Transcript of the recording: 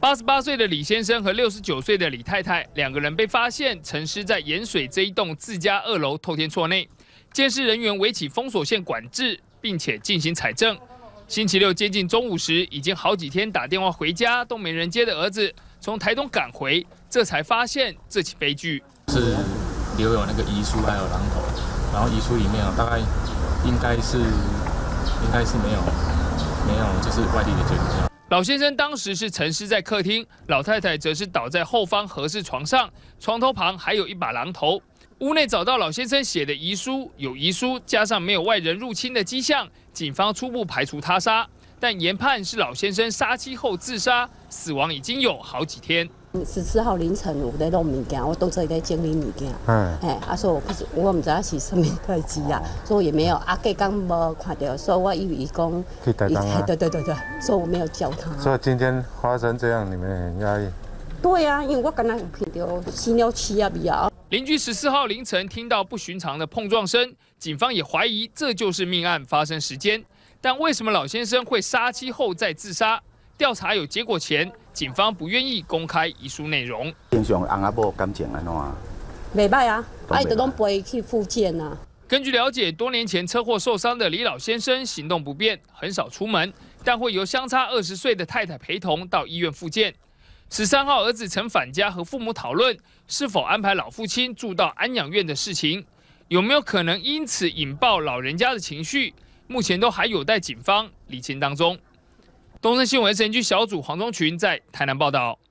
88岁的李先生和69岁的李太太两个人被发现沉尸在盐水这一栋自家2楼透天厝内，监视人员围起封锁线管制，并且进行采证。星期六接近中午时，已经好几天打电话回家都没人接的儿子，从台东赶回，这才发现这起悲剧。 是留有那个遗书还有榔头，然后遗书里面大概应该是没有就是外地的捐赠。 老先生当时是沉尸在客厅，老太太则是倒在后方合适床上，床头旁还有一把榔头。屋内找到老先生写的遗书，有遗书加上没有外人入侵的迹象，警方初步排除他杀，但研判是老先生杀妻后自杀，死亡已经有好几天。 14号凌晨有在弄物件，我都在整理物件。所以我唔知道是什么代志啊，所以也没有阿哥刚无看到，所以我以为伊讲去台东啊。 对，所以我没有叫他。 所以今天发生这样，你们很压抑。 对啊，因为我刚才有闻到死了气啊味啊。 邻居14号凌晨听到不寻常的碰撞声，警方也怀疑这就是命案发生时间。但为什么老先生会杀妻后再自杀？调查有结果前，警方不愿意公开遗书内容。 平常翁仔某感情安怎啊？ 袂歹啊，就拢陪去复健啊。 根据了解，多年前车祸受伤的李老先生行动不便，很少出门，但会由相差20岁的太太陪同到医院复健。13号，儿子曾返家和父母讨论是否安排老父亲住到安养院的事情，有没有可能因此引爆老人家的情绪？目前都还有待警方厘清当中。东森新闻 SNG 小组黄忠群在台南报道。